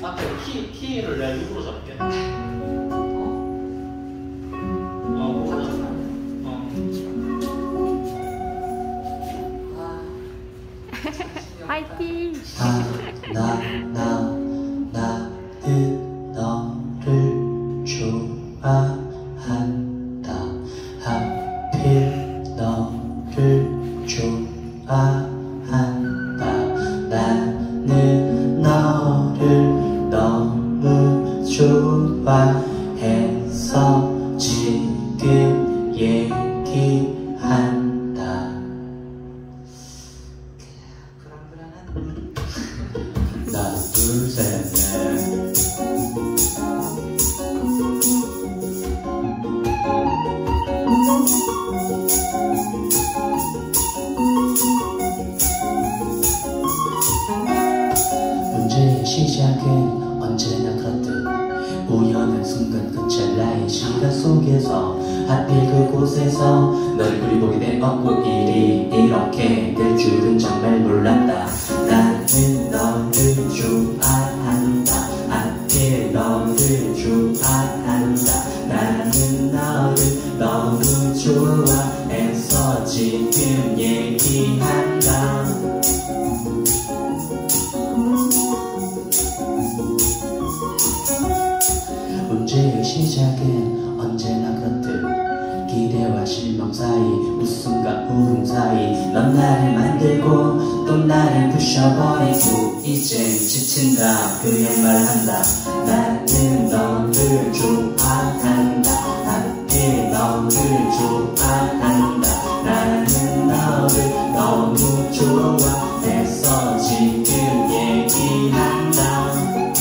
아까 키를 내가 일부러 잡게. 화이팅! 나는 너를 좋아한다. 하필 너를 좋아한다. 나는 너를 너무 좋아해서 지금 얘기한다. 하나 둘 셋 넷. 문제의 시작은 언제나 그렇듯 우연한 순간 그 찰나의 시간 속에서 하필 그곳에서 널 보게 되었고 일이 이렇게 될 줄은 정말 몰랐다. 나는 너를 좋아한다. 하필 너를 좋아한다. 나는 너를 너무 좋아해서 지금 얘기한다. 문제의 시작은 언제나 그렇듯 기대와 실망 사이 웃음과 울음 사이 넌 나를 만들고 또 나를 부셔버리고 이젠 지친다 그냥 말한다. 나는 너를 좋아한다. 하필 너를 좋아한다. 나는 너를 너무 좋아해서 지금 얘기한다.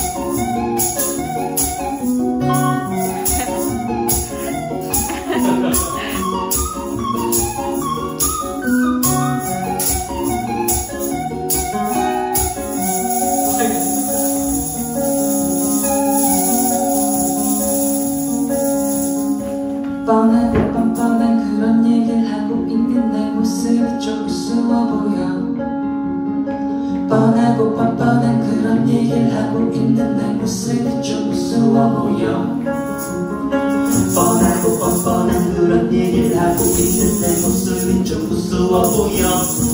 뻔하고 뻔뻔한 그런 얘기를 하고 있는 내 모습이 좀 우스워 보여. 뻔하고 뻔뻔한 그런 얘기를 하고 있는 내 모습이 좀 우스워 보여. 뻔하고 뻔뻔한 그런 얘기를 하고 있는 내 모습이 좀 우스워 보여.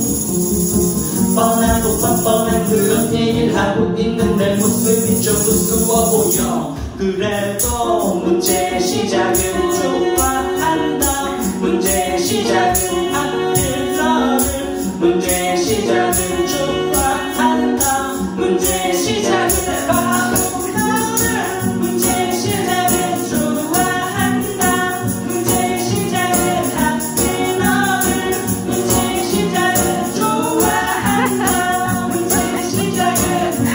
뻔하고 뻔뻔한 그런 얘기를 하고 있는 내 모습이 좀 우스워 보여. 그래도 문제의 시작은 좋아한다. 문제의 시작은 하필 너를. 문제의 시작은 좋아한다. 문제의 시작은 바로 너를. 문제의 시작은 좋아한다. 문제의 시작은 하필 너를. 문제의 시작은 좋아한다. 문제의 시작은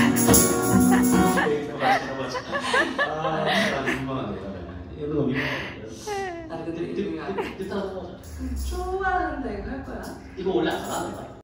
이거 너무 나 근데 이거 일단 해보자. 좋아하는데 이거 할 거야? 이거 원래 안 하는 거야?